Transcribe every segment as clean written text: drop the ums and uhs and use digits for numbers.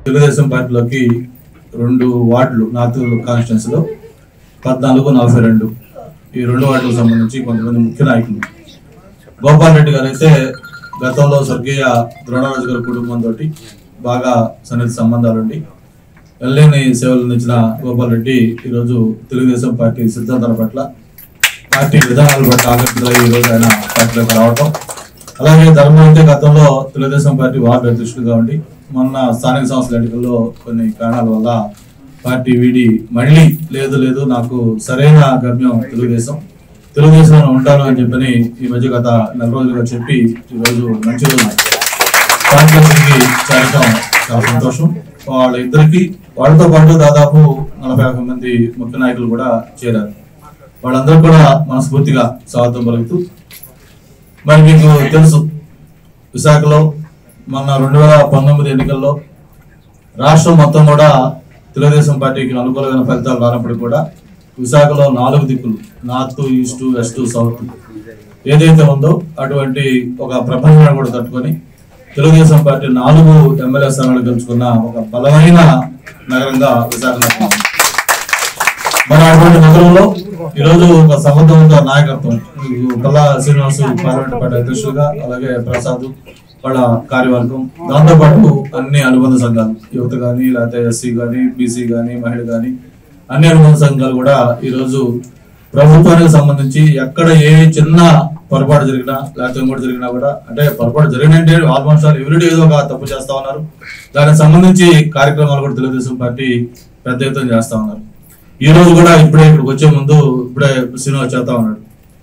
తెలుగుదేశం పార్టీలోకి 2 వార్డులు నార్త్ కాన్స్టిట్యున్సీలో 14-42 ఈ 2 వార్డులకు సంబంధించి కొంతమంది ముఖ్య నాయకులు గోపాల్ రెడ్డి గారు అయితే గతంలో స్వర్గీయ ద్రోణరాజు గారి కుటుంబంతో బాగా సన్నిహిత సంబంధాలుండి ఎల్లేని సేవలు అందించిన గోపాల్ రెడ్డి ఈరోజు తెలుగుదేశం పార్టీ సిద్ధాంతాల పట్ల పార్టీ విధానాల పట్ల ఆకర్షితులై ఈరోజు ఆయన పార్టీలోకి రావడం, అలాగే ధర్మం అయితే గతంలో తెలుగుదేశం పార్టీ వార్డు అధ్యక్షుడిగా ఉండి మొన్న స్థానిక సంస్థల ఎన్నికల్లో కొన్ని కారణాల వల్ల పార్టీ వీడి మళ్ళీ లేదు నాకు సరైన గమ్యం తెలుగుదేశంలో ఉంటాను అని చెప్పని ఈ మధ్య గత 4 రోజులుగా చెప్పి ఈరోజు మంచి రోజు పార్టీకి చేరటం చాలా సంతోషం. వాళ్ళతో పాటు దాదాపు 40-50 మంది ముఖ్య నాయకులు కూడా చేరారు. వాళ్ళందరూ కూడా మనస్ఫూర్తిగా స్వాగతం పలుకుతూ, మరి మీకు తెలుసు విశాఖలో మొన్న 2019 ఎన్నికల్లో రాష్ట్రం మొత్తం కూడా తెలుగుదేశం పార్టీకి అనుకూలమైన ఫలితాలు రానప్పుడు కూడా విశాఖలో 4 దిక్కులు నార్త్, ఈస్ట్, వెస్ట్, సౌత్ ఏదైతే ఉందో అటువంటి ఒక ప్రపంచాన్ని కూడా తట్టుకొని తెలుగుదేశం పార్టీ 4 ఎమ్మెల్యే స్థానాలు గెలుచుకున్న ఒక బలమైన నగరంగా విశాఖ నగరం. మన అటువంటి నగరంలో ఈరోజు ఒక సమర్థవంత నాయకత్వం పల్లా శ్రీనివాసు పార్లమెంట్ పార్టీ అధ్యక్షులుగా, అలాగే ప్రసాద్ వాళ్ళ కార్యవర్గం, దాంతోపాటు అన్ని అనుబంధ సంఘాలు యువత కానీ, లేకపోతే ఎస్సీ కానీ, బీసీ కానీ, మహిళ కానీ అన్ని అనుబంధ సంఘాలు కూడా ఈరోజు ప్రభుత్వానికి సంబంధించి ఎక్కడ ఏ చిన్న పొరపాటు జరిగినా లేకపోతే ఇంకోటి జరిగినా కూడా, అంటే పొరపాటు జరిగినంటే ఆల్మోస్ట్ ఎవ్రీడే ఏదో ఒక తప్పు చేస్తా ఉన్నారు. దానికి సంబంధించి కార్యక్రమాలు కూడా తెలుగుదేశం పార్టీ పెద్ద ఎత్తున చేస్తా ఉన్నారు. ఈ రోజు కూడా ఇక్కడికి వచ్చే ముందు శ్రీనివాస్ చేస్తా ఉన్నాడు,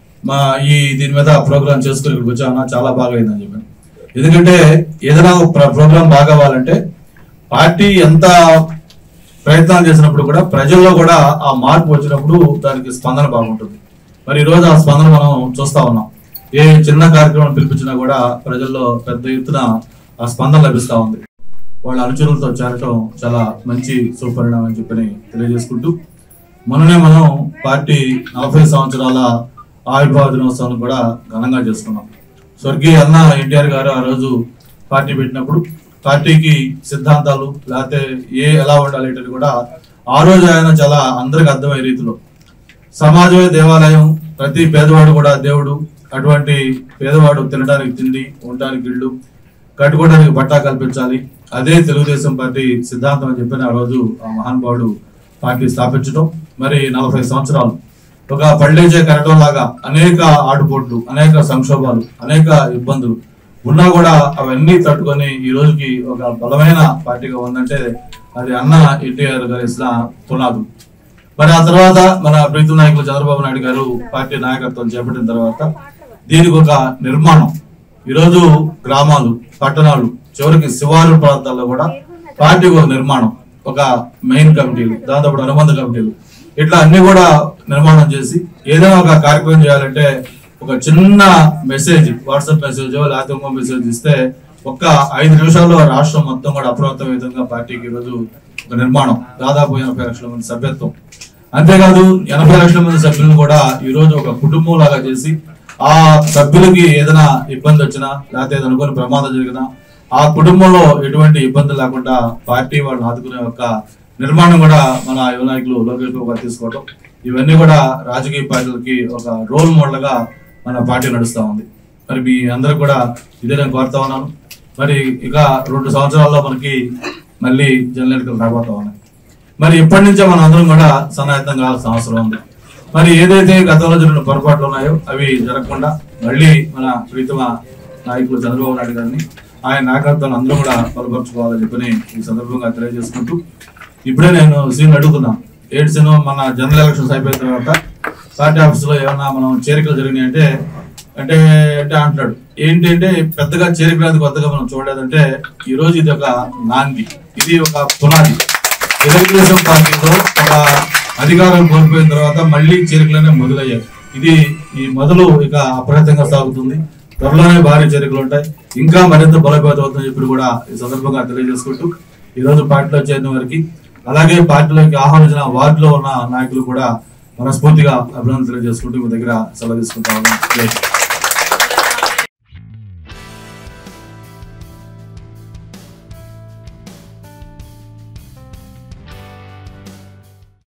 దీని మీద ప్రోగ్రామ్ చేసుకుని ఇక్కడికి వచ్చామన్నా చాలా బాగా అయిందని చెప్పాను. ఎందుకంటే ఏదైనా ప్రోగ్రామ్ బాగా అవ్వాలంటే పార్టీ ఎంత ప్రయత్నాలు చేసినప్పుడు కూడా ప్రజల్లో కూడా ఆ మార్పు వచ్చినప్పుడు దానికి స్పందన బాగుంటుంది. మరి ఈ రోజు ఆ స్పందన మనం చూస్తా ఉన్నాం. ఏ చిన్న కార్యక్రమం పిలిపించినా కూడా ప్రజల్లో పెద్ద ఎత్తున ఆ స్పందన లభిస్తా ఉంది. వాళ్ళ అనుచరులతో చేరటం చాలా మంచి సుపరిణామం అని చెప్పని తెలియజేసుకుంటూ, మొన్ననే మనం పార్టీ 40 సంవత్సరాల ఆవిర్భావ దినోత్సవం కూడా ఘనంగా చేసుకున్నాం. స్వర్గీయ అన్న ఎన్టీఆర్ గారు ఆ రోజు పార్టీ పెట్టినప్పుడు పార్టీకి సిద్ధాంతాలు లేకపోతే ఎలా ఉండాలి అంటే కూడా ఆ రోజు ఆయన చాలా అందరికి అర్థమయ్యే రీతిలో సమాజమే దేవాలయం, ప్రతి పేదవాడు కూడా దేవుడు, అటువంటి పేదవాడు తినడానికి తిండి, ఉండడానికి ఇళ్ళు, కట్టుకోవడానికి బట్టా కల్పించాలి, అదే తెలుగుదేశం పార్టీ సిద్ధాంతం అని చెప్పిన ఆ రోజు ఆ మహానుభావుడు పార్టీ స్థాపించడం. మరి 40 సంవత్సరాలు ఒక పళ్ళేజే కరటం లాగా అనేక ఆటుపోట్లు, అనేక సంక్షోభాలు, అనేక ఇబ్బందులు ఉన్నా కూడా అవన్నీ తట్టుకొని ఈ రోజుకి ఒక బలమైన పార్టీగా ఉందంటే అది అన్న ఎన్టీఆర్ గారి పునాదు. మరి ఆ తర్వాత మన ప్రీతం నాయకులు చంద్రబాబు నాయుడు గారు పార్టీ నాయకత్వం చేపట్టిన తర్వాత దీనికి ఒక నిర్మాణం, ఈరోజు గ్రామాలు, పట్టణాలు, చివరికి శివారు ప్రాంతాల్లో కూడా పార్టీకి ఒక నిర్మాణం, ఒక మెయిన్ కమిటీలు, దాంతో అనుబంధ కమిటీలు, ఇట్లా అన్ని కూడా నిర్మాణం చేసి ఏదైనా ఒక కార్యక్రమం చేయాలంటే ఒక చిన్న మెసేజ్, వాట్సాప్ మెసేజ్ లేకపోతే ఇంకో మెసేజ్ ఇస్తే ఒక్క 5 నిమిషాల్లో రాష్ట్రం మొత్తం కూడా అప్రమత్తం విధంగా పార్టీకి ఈరోజు ఒక నిర్మాణం, దాదాపు 80 లక్షల మంది సభ్యత్వం. అంతేకాదు 80 లక్షల మంది సభ్యులను కూడా ఈరోజు ఒక కుటుంబం లాగా చేసి ఆ సభ్యులకి ఏదైనా ఇబ్బంది వచ్చినా లేకపోతే ఏదైనా అనుకోని ప్రమాదం జరిగినా ఆ కుటుంబంలో ఎటువంటి ఇబ్బంది లేకుండా పార్టీ వాళ్ళని ఆదుకునే ఒక నిర్మాణం కూడా మన యువ నాయకులు లోకేష్ బాబు గారు తీసుకోవడం, ఇవన్నీ కూడా రాజకీయ పార్టీలకి ఒక రోల్ మోడల్ గా మన పార్టీ నడుస్తూ ఉంది. మరి మీ అందరూ కూడా ఇదే నేను కోరుతా ఉన్నాను. మరి ఇక 2 సంవత్సరాల్లో మనకి మళ్ళీ జనరల్ ఎన్నికలు రాబోతా ఉన్నాయి. మరి ఇప్పటి నుంచే మనం అందరం కూడా సన్నాహితం కావాల్సిన అవసరం ఉంది. మరి ఏదైతే గతంలో జరిగిన పొరపాట్లు ఉన్నాయో అవి జరగకుండా మళ్ళీ మన ప్రీతమ నాయకులు చంద్రబాబు నాయుడు గారిని ఆయన నాయకత్వాన్ని అందరూ కూడా బలపరుచుకోవాలని చెప్పని ఈ సందర్భంగా తెలియజేసుకుంటూ, ఇప్పుడే నేను సీన్ అడుగుతున్నా, 7 సీను మన జనరల్ ఎలక్షన్స్ అయిపోయిన తర్వాత పార్టీ ఆఫీసులో ఏమన్నా మనం చేరికలు జరిగినాయి అంటే అంటున్నాడు. ఏంటంటే పెద్దగా చేరికలు కొత్తగా మనం చూడలేదంటే ఈ రోజు ఇది ఒక నాంది, ఇది ఒక పునాది. తెలుగుదేశం పార్టీలో ఒక అధికారం కోల్పోయిన తర్వాత మళ్ళీ చేరికలనే మొదలయ్యాయి. ఈ మొదలు ఇక అప్రయత్నంగా సాగుతుంది. త్వరలోనే భారీ చేరికలు ఉంటాయి, ఇంకా మరింత బలోపేతమవుతుందని చెప్పి కూడా ఈ సందర్భంగా తెలియజేసుకుంటూ, ఈ రోజు పార్టీలో చేరిన వారికి అలాగే పార్టీలోకి ఆహ్వానించిన వార్డులో ఉన్న నాయకులు కూడా మనస్ఫూర్తిగా అభినందనలు తెలియజేసుకుంటూ మీ దగ్గర సెలవు తీసుకుంటా ఉన్నాం.